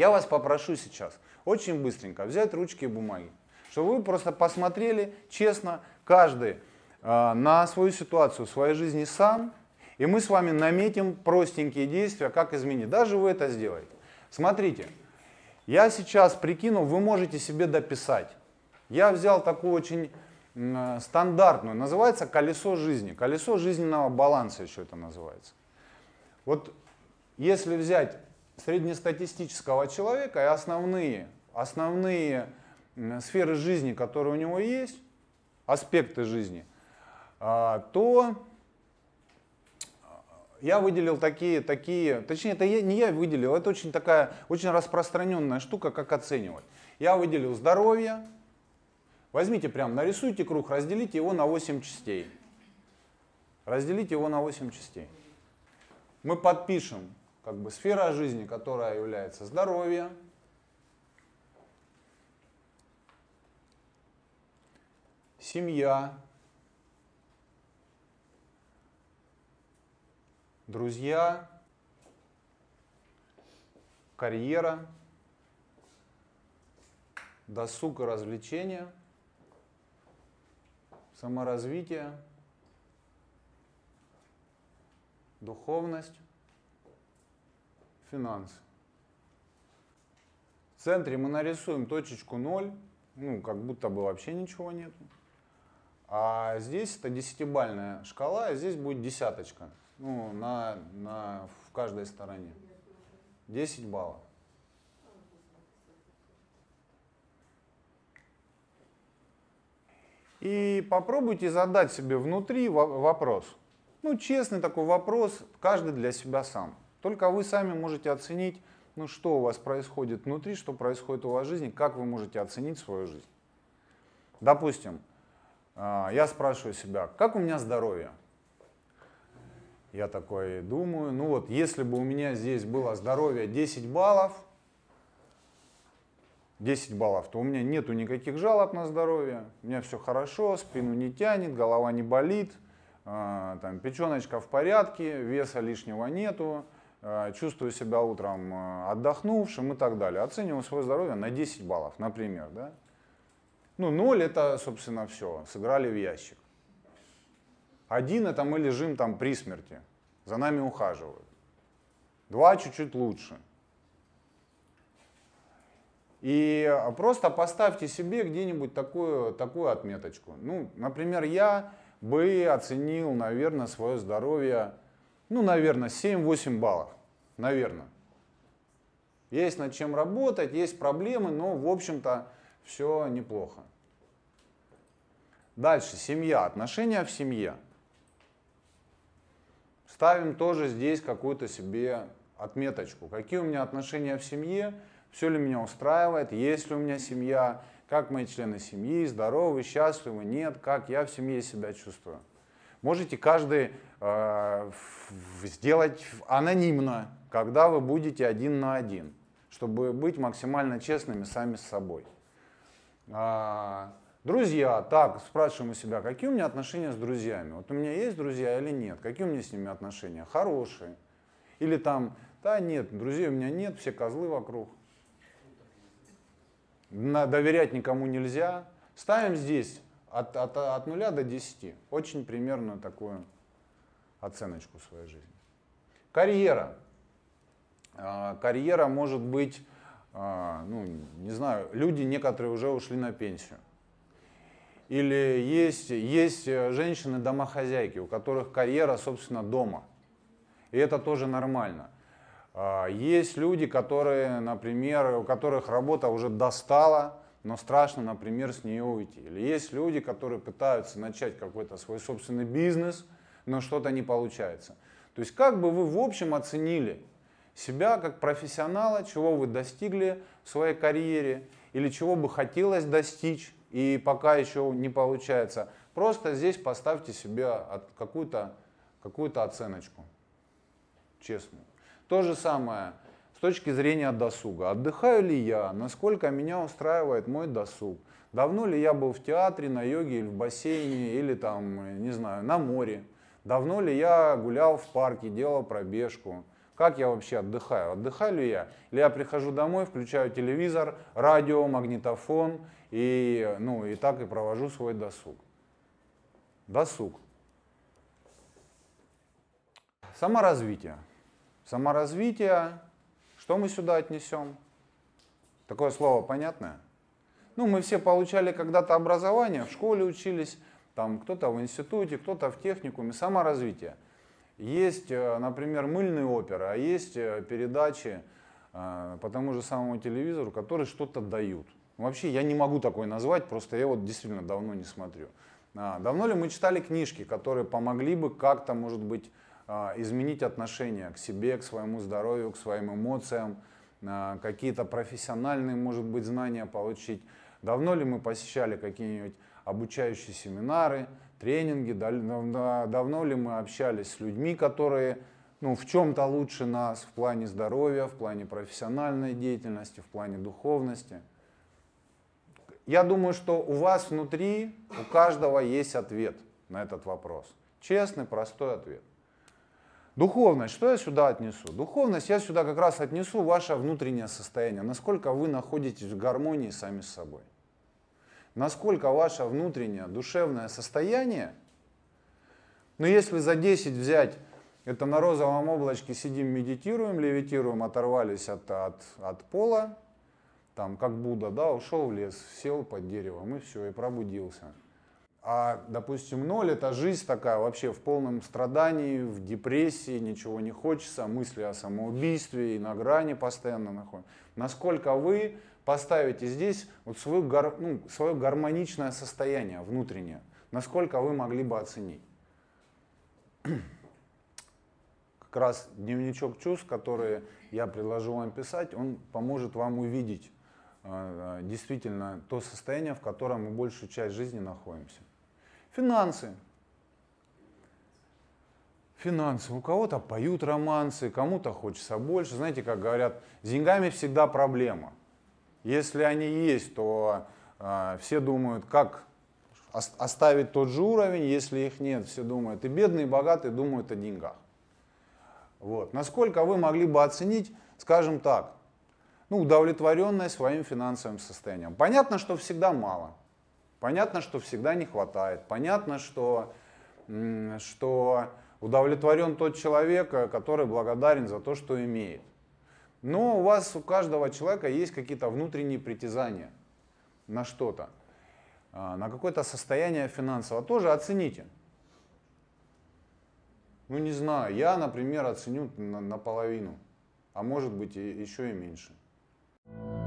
Я вас попрошу сейчас очень быстренько взять ручки и бумаги, чтобы вы просто посмотрели честно каждый на свою ситуацию в своей жизни сам, и мы с вами наметим простенькие действия, как изменить. Даже вы это сделаете. Смотрите, я сейчас прикинул, вы можете себе дописать. Я взял такую очень стандартную, называется колесо жизни. Колесо жизненного баланса еще это называется. Вот если взять среднестатистического человека и основные сферы жизни, которые у него есть, аспекты жизни, то я выделил такие, точнее, это не я выделил, это очень распространенная штука, как оценивать. Я выделил здоровье. Возьмите прям, нарисуйте круг, разделите его на 8 частей. Разделите его на 8 частей. Мы подпишем как бы сфера жизни, которая является здоровье, семья, друзья, карьера, досуг и развлечения, саморазвитие, духовность, финансы. В центре мы нарисуем точечку 0, ну, как будто бы вообще ничего нет. А здесь это 10-бальная шкала, и здесь будет десяточка, ну, в каждой стороне. 10 баллов. И попробуйте задать себе внутри вопрос. Ну, честный такой вопрос, каждый для себя сам. Только вы сами можете оценить, ну, что у вас происходит внутри, что происходит у вас в жизни, как вы можете оценить свою жизнь. Допустим, я спрашиваю себя, как у меня здоровье? Я такой думаю, ну вот, если бы у меня здесь было здоровье 10 баллов, то у меня нету никаких жалоб на здоровье, у меня все хорошо, спину не тянет, голова не болит, там, печеночка в порядке, веса лишнего нету, чувствую себя утром отдохнувшим и так далее. Оцениваю свое здоровье на 10 баллов, например. Да? Ну, 0 это, собственно, все, сыграли в ящик. 1 это мы лежим там при смерти, за нами ухаживают. 2 чуть-чуть лучше. И просто поставьте себе где-нибудь такую отметочку. Ну, например, я бы оценил, наверное, свое здоровье, ну, наверное, 7-8 баллов. Наверное. Есть над чем работать, есть проблемы, но, в общем-то, все неплохо. Дальше, семья, отношения в семье. Ставим тоже здесь какую-то себе отметочку. Какие у меня отношения в семье? Все ли меня устраивает, есть ли у меня семья, как мои члены семьи, здоровы, счастливы, нет, как я в семье себя чувствую. Можете каждый сделать анонимно, когда вы будете один на один, чтобы быть максимально честными сами с собой. Друзья, так, спрашиваем у себя, какие у меня отношения с друзьями. Вот у меня есть друзья или нет, какие у меня с ними отношения, хорошие. Или там, да нет, друзей у меня нет, все козлы вокруг. Доверять никому нельзя. Ставим здесь от 0 до 10. Очень примерную такую оценочку своей жизни. Карьера. Карьера может быть, ну, не знаю, люди некоторые уже ушли на пенсию. Или есть женщины-домохозяйки, у которых карьера, собственно, дома. И это тоже нормально. Есть люди, которые, например, у которых работа уже достала, но страшно, например, с нее уйти. Или есть люди, которые пытаются начать какой-то свой собственный бизнес, но что-то не получается. То есть как бы вы в общем оценили себя как профессионала, чего вы достигли в своей карьере, или чего бы хотелось достичь, и пока еще не получается. Просто здесь поставьте себе какую-то оценочку, честную. То же самое с точки зрения досуга. Отдыхаю ли я? Насколько меня устраивает мой досуг? Давно ли я был в театре, на йоге, или в бассейне, или там, не знаю, на море? Давно ли я гулял в парке, делал пробежку? Как я вообще отдыхаю? Отдыхаю ли я? Или я прихожу домой, включаю телевизор, радио, магнитофон и так и провожу свой досуг. Досуг. Саморазвитие. Саморазвитие. Что мы сюда отнесем? Такое слово понятное? Ну, мы все получали когда-то образование, в школе учились, там кто-то в институте, кто-то в техникуме. Саморазвитие. Есть, например, мыльные оперы, а есть передачи по тому же самому телевизору, которые что-то дают. Вообще я не могу такое назвать, просто я вот действительно давно не смотрю. Давно ли мы читали книжки, которые помогли бы как-то, может быть, изменить отношение к себе, к своему здоровью, к своим эмоциям, какие-то профессиональные, может быть, знания получить? Давно ли мы посещали какие-нибудь обучающие семинары, тренинги? Давно ли мы общались с людьми, которые в чем-то лучше нас в плане здоровья, в плане профессиональной деятельности, в плане духовности? Я думаю, что у вас внутри, у каждого есть ответ на этот вопрос. Честный, простой ответ. Духовность, что я сюда отнесу? Духовность я сюда как раз отнесу ваше внутреннее состояние. Насколько вы находитесь в гармонии сами с собой. Насколько ваше внутреннее душевное состояние, если за 10 взять, это на розовом облачке сидим, медитируем, левитируем, оторвались от пола, там, как Будда, да, ушел в лес, сел под деревом и все, и пробудился. А, допустим, 0 — это жизнь такая вообще в полном страдании, в депрессии, ничего не хочется, мысли о самоубийстве и на грани постоянно находятся. Насколько вы поставите здесь вот свое гармоничное состояние внутреннее, насколько вы могли бы оценить? Как раз дневничок чувств, который я предложу вам писать, он поможет вам увидеть действительно то состояние, в котором мы большую часть жизни находимся. Финансы. Финансы. У кого-то поют романсы, кому-то хочется больше. Знаете, как говорят, с деньгами всегда проблема. Если они есть, то все думают, как оставить тот же уровень. Если их нет, все думают, и бедные, и богатые думают о деньгах. Вот. Насколько вы могли бы оценить, скажем так, удовлетворенность своим финансовым состоянием? Понятно, что всегда мало. Понятно, что всегда не хватает. Понятно, что удовлетворен тот человек, который благодарен за то, что имеет. Но у каждого человека есть какие-то внутренние притязания на что-то, на какое-то состояние финансовое. Тоже оцените. Не знаю, я, например, оценю наполовину, а может быть еще и меньше.